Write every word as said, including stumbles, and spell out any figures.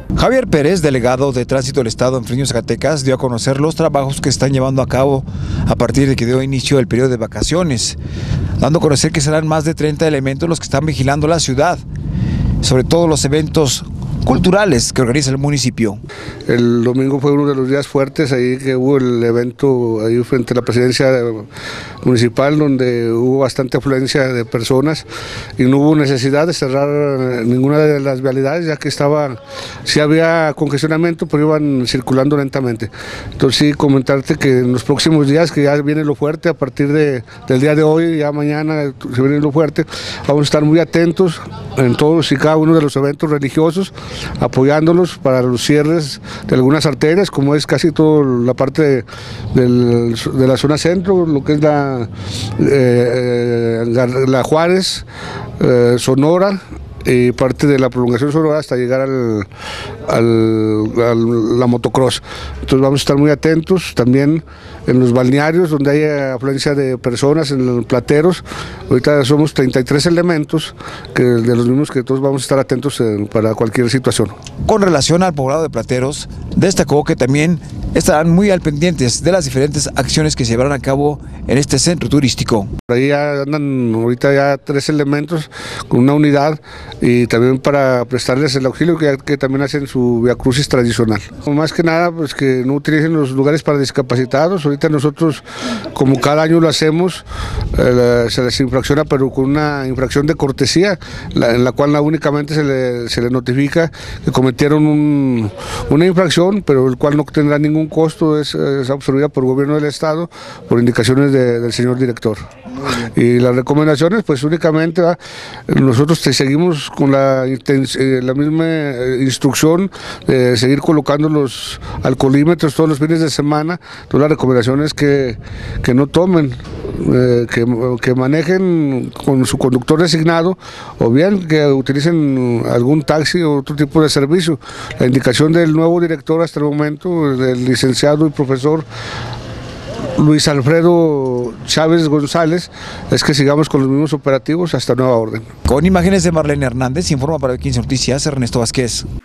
Javier Pérez, delegado de Tránsito del Estado en Fresnillo, Zacatecas, dio a conocer los trabajos que están llevando a cabo a partir de que dio inicio el periodo de vacaciones, dando a conocer que serán más de treinta elementos los que están vigilando la ciudad, sobre todo los eventos culturales que organiza el municipio. El domingo fue uno de los días fuertes, ahí que hubo el evento ahí frente a la presidencia municipal, donde hubo bastante afluencia de personas y no hubo necesidad de cerrar ninguna de las vialidades, ya que estaba, sí había congestionamiento, pero iban circulando lentamente. Entonces sí, comentarte que en los próximos días, que ya viene lo fuerte, a partir de, del día de hoy, ya mañana se viene lo fuerte, vamos a estar muy atentos en todos y cada uno de los eventos religiosos, apoyándolos para los cierres de algunas arterias, como es casi toda la parte de, del, de la zona centro, lo que es la, eh, la Juárez, eh, Sonora, y parte de la prolongación sonora hasta llegar al, al, a la motocross. Entonces vamos a estar muy atentos también en los balnearios donde hay afluencia de personas, en los plateros. Ahorita somos treinta y tres elementos, que de los mismos que todos vamos a estar atentos en, para cualquier situación. Con relación al poblado de Plateros, destacó que también estarán muy al pendientes de las diferentes acciones que se llevarán a cabo en este centro turístico. Ahí ya andan ahorita ya tres elementos con una unidad y también para prestarles el auxilio que, que también hacen su viacrucis tradicional. Más que nada, pues que no utilicen los lugares para discapacitados. Ahorita nosotros, como cada año lo hacemos, eh, se les infracciona, pero con una infracción de cortesía, la, en la cual la únicamente se le, se le notifica que cometieron un, una infracción, pero el cual no tendrá ningún costo, es, es absorbida por el gobierno del estado por indicaciones de, del señor director. Y las recomendaciones, pues únicamente ¿va? nosotros te seguimos con la, la misma instrucción de seguir colocando los alcoholímetros todos los fines de semana. Todas las recomendaciones que, que no tomen, eh, que, que manejen con su conductor designado o bien que utilicen algún taxi o otro tipo de servicio. La indicación del nuevo director hasta el momento, del licenciado y profesor Luis Alfredo Chávez González, es que sigamos con los mismos operativos hasta nueva orden. Con imágenes de Marlene Hernández, informa para quince Noticias Ernesto Vázquez.